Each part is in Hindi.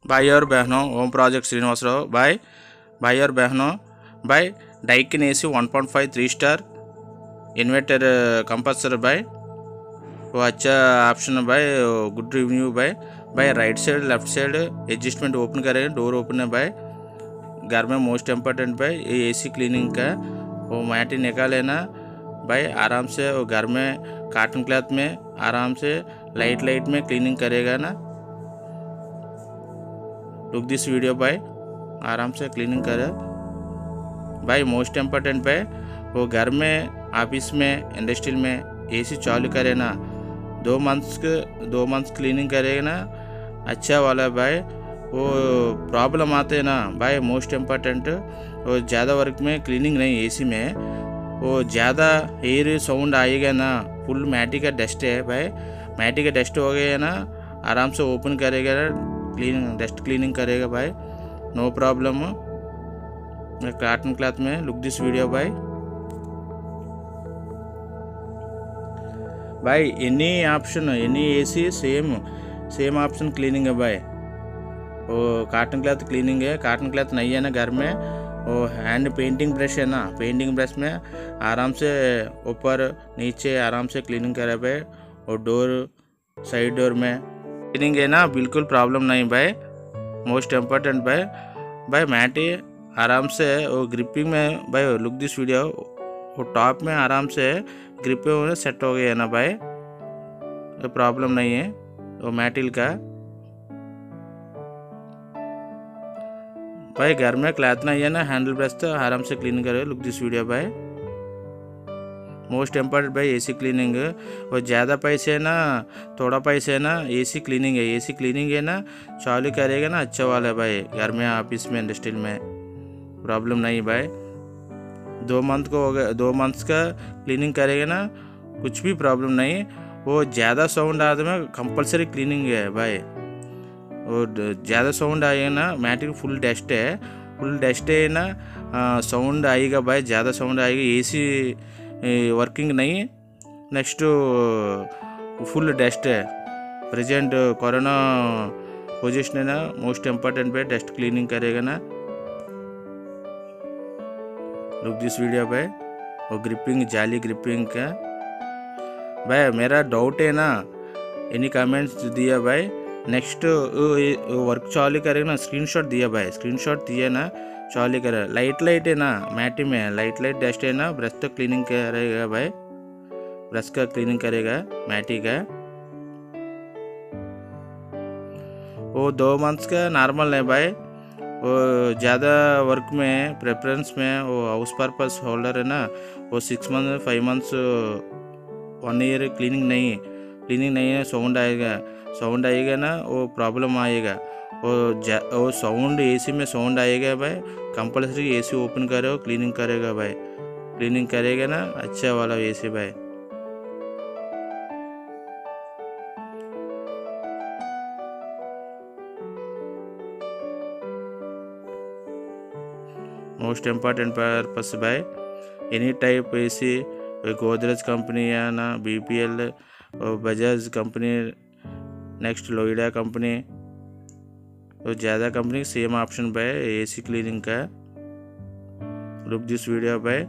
भाई और बहनों, ओम प्रोजेक्ट श्रीनिवासराव भाई और बहनों, भाई Daikin AC 1.5 3 star inverter compulsory भाई, वो अच्छा ऑप्शन है भाई, गुड रिव्यू भाई right side left side adjustment open करेंगे, डोर ओपन है भाई। घर में मोस्ट इम्पोर्टेंट भाई ये एसी क्लीनिंग का, वो मैटी निकाले ना भाई आराम से, वो घर में कॉटन क्लॉथ में आराम से लाइट में क्लीनिंग करेगा ना। लुक दिस वीडियो भाई, आराम से क्लीनिंग करे भाई। मोस्ट इम्पोर्टेंट भाई वो घर में ऑफिस में इंडस्ट्रियल में एसी चालू करे ना, 2 मंथ्स क्लीनिंग करेगा ना अच्छा वाला भाई। वो प्रॉब्लम आते हैं ना भाई, मोस्ट इम्पोर्टेंट वो ज़्यादा वर्क में क्लीनिंग नहीं एसी में, वो ज़्यादा एयर साउंड आएगा ना, फुल मैटी का डस्ट है भाई, मैटी का डस्ट हो गया ना आराम से ओपन करेगा क्लीनिंग, डस्ट क्लीनिंग करेगा भाई, नो प्रॉब्लम। कॉटन क्लॉथ में लुक दिस वीडियो भाई any option any AC same option cleaning है भाई। वो कॉटन क्लॉथ क्लीनिंग है, कॉटन क्लॉथ नहीं है ना घर में, वो हैंड पेंटिंग ब्रश है ना, पेंटिंग ब्रश में आराम से ऊपर नीचे आराम से क्लीनिंग करे भाई। और डोर साइड डोर में क्लीनिंग है ना, बिल्कुल प्रॉब्लम नहीं भाई। मोस्ट इम्पोर्टेंट भाई मैटी आराम से वो ग्रिपिंग में भाई, लुक दिस वीडियो, वो टॉप में आराम से ग्रिपिंग में सेट हो गया ना भाई, तो प्रॉब्लम नहीं है वो मैटिल का भाई। घर में क्लॉथ नहीं है ना, हैंडल ब्रश तो आराम से क्लीन करे। लुक दिस वीडियो भाई, मोस्ट इम्पोर्टेंट भाई एसी क्लीनिंग। और ज़्यादा पैसे ना थोड़ा पैसे ना एसी क्लीनिंग है, एसी क्लीनिंग है ना चालू करेगा ना अच्छा वाला है भाई। घर में ऑफिस में इंडस्ट्रियल में प्रॉब्लम नहीं भाई। 2 मंथ को हो गया, 2 मंथ्स का क्लीनिंग करेगा ना कुछ भी प्रॉब्लम नहीं। वो ज़्यादा साउंड आते में कंपलसरी क्लीनिंग है भाई। और ज़्यादा साउंड आएगा ना, मैटी फुल डस्ट है ना, साउंड आएगा भाई, ज़्यादा साउंड आएगा, एसी वर्किंग नहीं। नेक्स्ट फुल डस्ट है, प्रेजेंट कोरोना पोजिशन है ना, मोस्ट इम्पोर्टेंट भाई डस्ट क्लीनिंग करेगा ना। लुक दिस वीडियो भाई, वो ग्रिपिंग जाली ग्रिपिंग का भाई। मेरा डाउट है ना, एनी कमेंट्स दिया भाई। नेक्स्ट वर्क चालू करेगा ना, स्क्रीनशॉट दिया भाई, स्क्रीनशॉट दिया ना चालू करे। लाइट है ना मैटी में, लाइट डस्ट है ना, ब्रश तो क्लीनिंग करेगा भाई, ब्रश का क्लीनिंग करेगा मैटी का। वो 2 मंथ्स का नॉर्मल है भाई। वो ज़्यादा वर्क में प्रेफरेंस में वो हाउस पर्पस होल्डर है ना, वो 6 मंथ 5 मंथ्स 1 ईयर क्लीनिंग नहीं है, साउंड आएगा ना, वो प्रॉब्लम आएगा। वो साउंड एसी में साउंड आएगा भाई, कंपल्सरी एसी ओपन करो क्लीनिंग करेगा भाई, क्लीनिंग करेगा ना अच्छा वाला एसी भाई। मोस्ट इम्पोर्टेंट पर्पस भाई, any type AC, Godrej company या ना, BPL, Bajaj company, next Lloyd company, तो ज़्यादा कंपनी सेम ऑप्शन भाई एसी क्लीनिंग का। लुक दिस वीडियो भाई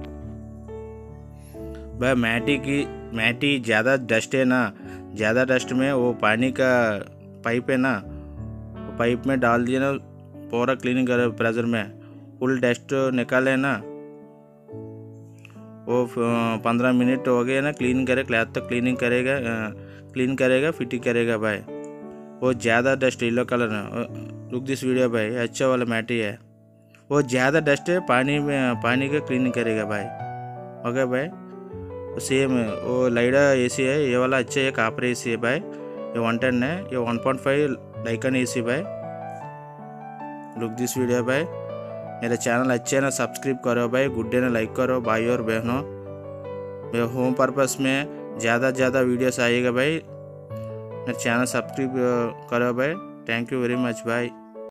मैटी ज़्यादा डस्ट है ना, ज़्यादा डस्ट में वो पानी का पाइप है ना, वो पाइप में डाल दिए ना, पूरा क्लीनिंग करे प्रेशर में, फुल डस्ट निकाले ना। वो 15 मिनट हो गए ना क्लीन करे, क्लॉथ तो क्लीन करेगा फिटिंग करेगा भाई। वो ज़्यादा डस्ट येलो कलर है। लुक दिस वीडियो भाई, अच्छा वाला मैटी है, वो ज़्यादा डस्ट है पानी का क्लीनिंग करेगा भाई। ओके भाई, सेम वो लाइडा एसी है, ये वाला अच्छा है, कापर एसी है भाई, ये 110 है, ये 1.5 डाइकिन एसी भाई। लुक दिस वीडियो भाई, मेरा चैनल अच्छे ना सब्सक्राइब करो भाई, गुड डे ना लाइक करो भाई और बहनों। मेरे होम पर्पस में ज़्यादा वीडियोस आएगा भाई, मेरा चैनल सब्सक्राइब करो भाई। थैंक यू वेरी मच भाई।